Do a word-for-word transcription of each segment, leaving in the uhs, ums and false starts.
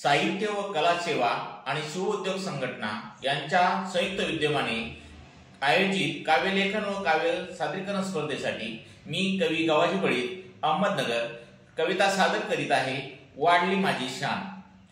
साहित्य व कला सेवा आणि शिवउद्योग संघटना यांच्या संयुक्त विद्यमाने आयोजित काव्यलेखन व काव्य सादरीकरण स्पर्धेसाठी मी कवी गवाजी बळीत अहमदनगर कविता सादर करीत आहे। वाढली माझी शान।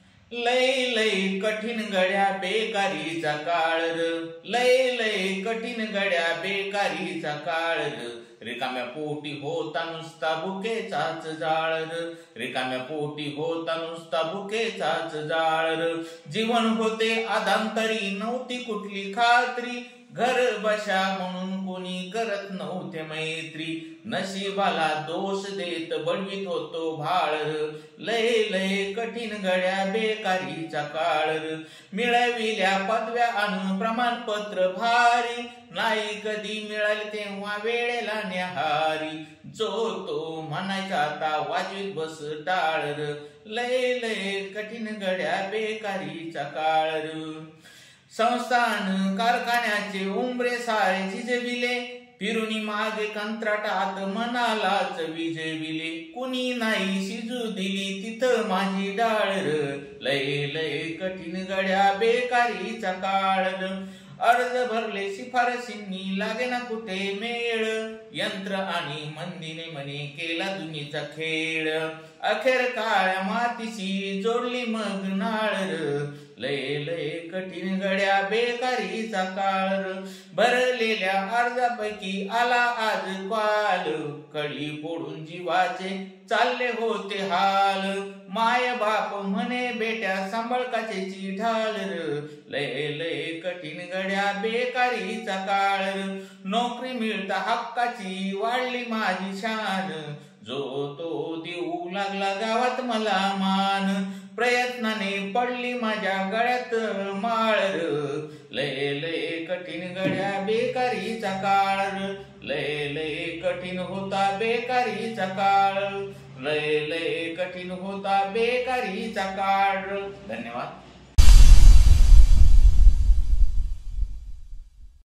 लय लय कठीण गड्या बेकारीचा काळ र, लय लय कठीण गड्या बेकारीचा काळ र, रिकाम्या पोटी होता नुसता भुकेचाच जाळ र, रिकाम्या पोटी होता नुसता भुकेचाच जाळ र, जीवन होते अधांतरी नव्हती कुठली खात्री, घर बशा म्हणून कोणी करत नव्हते मैत्री, नशिबाला दोष देत बळवीत होतो भाळ र, लय लय कठीण गड्या बेकारीचा काळ र, मिळविल्या पदव्या अन प्रमाणपत्र भारी, नाही कधी मिळाले तेव्हा वेळेला न्याहारी, जो तो म्हणायचा आता वाजवीत बस टाळ र, लय लय कठीण गड्या बेकारीचा काळ र, संस्थान कारखान्याचे उंबरे सारे झिजविले, फिरुनी मागे कंत्राटात मनालाच विजविले, कुणी नाही शिजू दिली तिथं माझी डाळ र, लय लय कठीण गड्या बेकारीचा काळ र, अर्ज भरले शिफारसींनी लागेना कुठे मेळ, यंत्र आणि मंदीने म्हणे केला दुनीचा खेळ, अखेर काळ्या मातीशी जोडली मग नाळ र, लय लय कठीण गड्या बेकारीचा काळ र, भरलेल्या अर्जापैकी आला आज क्वाल, कळी फोडून जीवाचे चालले होते हाल, माय बाप म्हणे बेट्या सांभाळ काचेची ढाल र, लय लय कठीण गड्या बेकारीचा काळ र, नोकरी मिळता हक्काची वाढली माझी शान, जो तो देऊ लागला गावात मला मान, प्रयत्नाने पडली माझ्या गळ्यात माळ र, लय लय कठीण गड्या बेकारीचा काळ र, लय लय कठीण होता बेकारीचा काळ, लय लय कठीण होता बेकारीचा काळ। धन्यवाद।